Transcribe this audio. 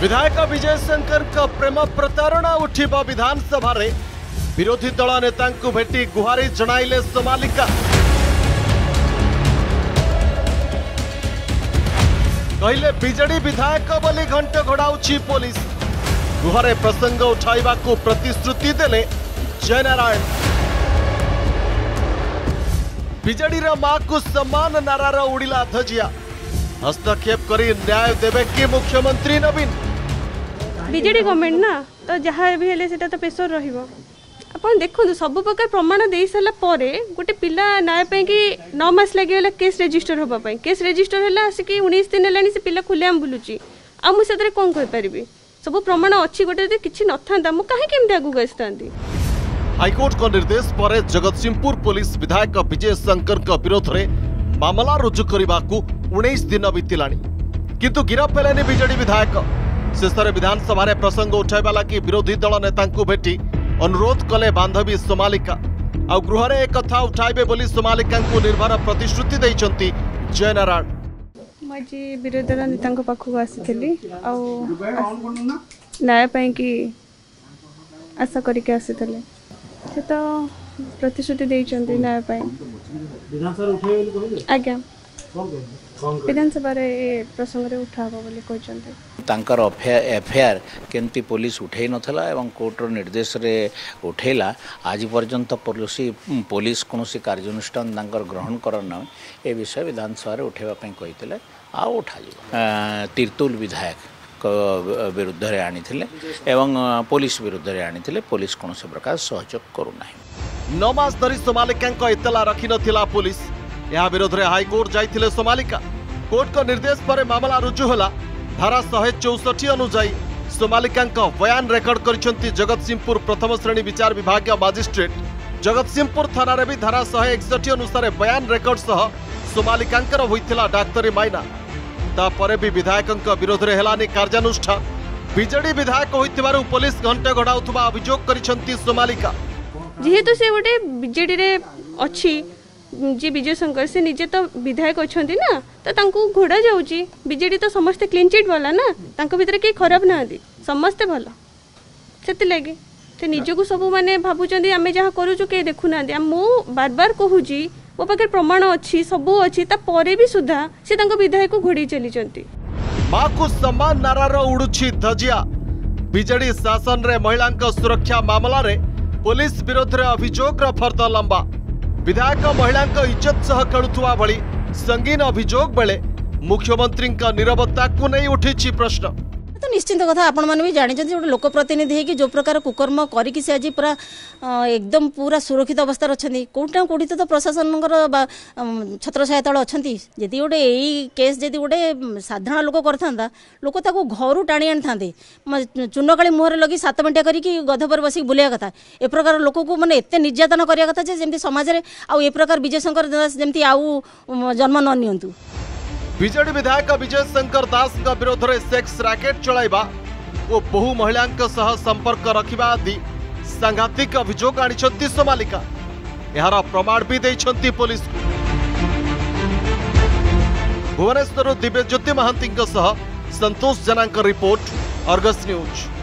विधायक विजय शंकर का प्रेम प्रतारणा उठिबा विधानसभा रे विरोधी दल नेता भेटी गुहारी जणाइले सोमालिका। कहले बीजेडी विधायक बोली घंट घोड़ाउछि पुलिस। गुहारे प्रसंग उठाइबा को प्रतिश्रुति देले जयनारायण। बीजेडी रा मां को सम्मान नारार उड़िला धजिया। हस्तक्षेप करी न्याय देवे कि मुख्यमंत्री नवीन। बीजेडी गवर्नमेंट ना तो जहाँ भी हेले सेटा तो प्रेशर रहिबो। अपन देखो सब प्रकार प्रमाण दे सारा परे गोटे पिला न्याय पे कि 9 मास लगे केस रजिस्टर होबा पई। केस रजिस्टर हैला आसिक 19 दिन हेलानी से पिला खुलेआम बुलुची। आ मु सेतरे कोन कहि परिबी। सब प्रमाण अछि गोटे जे किछि नथांदा मु काहे केमते आगु गस्तांदी। हाईकोर्ट का निर्देश पर जगतसिंहपुर पुलिस विधायक विजय शंकर का विरोध में मामला रुजु करने को 19 दिन बीतलानी किंतु गिरफ हेलेनी बीजेडी विधायक। शेष विधानसभा प्रसंग उठाइबा लगी विरोधी दल नेता भेटी अनुरोध कले बांधवी सोमालिका। आ गृह एक कथा उठाइबे बोली सोमालिका को निर्भर प्रतिश्रुति देइचंती जयनारायण। मजी विरोधी दल नेता पाखक आसीथली आ न्याय पई कि आशा करके आसीथले से तो प्रतिश्रुति देइचंती न्याय पई। आज्ञा विधानसभा प्रसंग उठाबो बोली कहचंती। तांकर एफआईआर केंती पुलिस उठे नथला एवं कोर्टर निर्देश रे उठेला। आज पर्यंत पुलिस कोनोसी कार्यानुष्ठान तांकर ग्रहण करना ए विषय विधानसभा रे उठेबा पई कहितले आ उठा जिवो। तीर्तुल विधायक विरुद्ध रे आनिथिले एवं पुलिस विरुद्ध रे आनिथिले। पुलिस कोनोसी प्रकार सहयोग करू नाही। 9 मास धरी सोमालिका इतला रखी नथिला पुलिस। यह विरोध रे हाईकोर्ट जाइथिले सोमालिका। कोर्ट को निर्देश पर मामला रुजु होला। धारा 164 अनुसार सोमालिका बयान रेकर्ड करिसेंती जगतसिंहपुर प्रथम श्रेणी विचार विभाग मजिस्ट्रेट। जगतसिंहपुर थाना रे भी धारा 161 अनुसार बयान रेकर्ड सह सोमालिका होइथिला डाक्तरी माइना। तापरे भी विधायक विरोध रे हेलानी कार्यानुष्ठान। बीजेडी विधायक होइथिबारु पुलिस घंटे घोड़ाउथबा अभियोग करिसेंती सोमालिका। जेहेतु से गोटे बीजेडी रे अछि जी विजय शंकर से निजे तो विधायक अच्छा ना तो तांको घोड़ा जाऊँगी। बीजेडी तो समस्ते क्लीन चिट वाला ना तांको भीतर के खराब ना समस्ते भल से लगे से निजक सब माने भावुं आम जहाँ करूँ के देखुना। मु बार बार कहूँ मो पाखे प्रमाण अच्छी सब अच्छी तापर भी सुधा से विधायक घोड़ी चली। मां को सम्मान नारार उड़ुछि धजिया। बीजेडी शासन रे महिला सुरक्षा मामला रे पुलिस विरोध रे अभियोग फर्द लंबा। विधायक महिला इज्जत सह खेलुवा भली संगीन अभियोग बेले मुख्यमंत्री नीरवता को नहीं उठी प्रश्न। तो निश्चिंत कथा आपण माने भी जानि गोटे लोकप्रतिनिधि कि जो प्रकार कुकर्म करिकि से आज पूरा एकदम पूरा सुरक्षित अवस्था अच्छा कौटा कौटी तो प्रशासन छत्र छाया तल अच्छा। जदि गोटे यही केस जदि गोटे साधारण लोक करता लोक ताको घर टाणी आनी था चूनकाली मुहर लगी 7 मिनिटा करके गध पर बस बुलाया कथा। ए प्रकार लोक को माने एते निर्यातन करिया कथा जे समाज रे आ ए प्रकार विजय शंकर दास जमती आउ जन्म न नियंतु। बीजेडी विधायक विजय शंकर दास का विरोध में सेक्स रैकेट चलाइबा और बहु महिला संपर्क रखिबा आदि सांघातिक अभियोग आनिछंती सोमालिका। यार प्रमाण भी देइछंती पुलिस को। भुवनेश्वर दिव्यज्योति महांती सह Santosh Jena report, Argus news.